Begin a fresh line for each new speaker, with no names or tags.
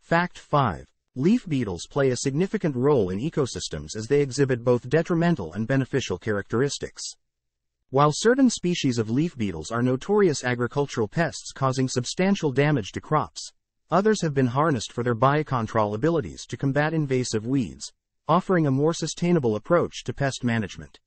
Fact 5. Leaf beetles play a significant role in ecosystems as they exhibit both detrimental and beneficial characteristics. While certain species of leaf beetles are notorious agricultural pests causing substantial damage to crops, others have been harnessed for their biocontrol abilities to combat invasive weeds, offering a more sustainable approach to pest management.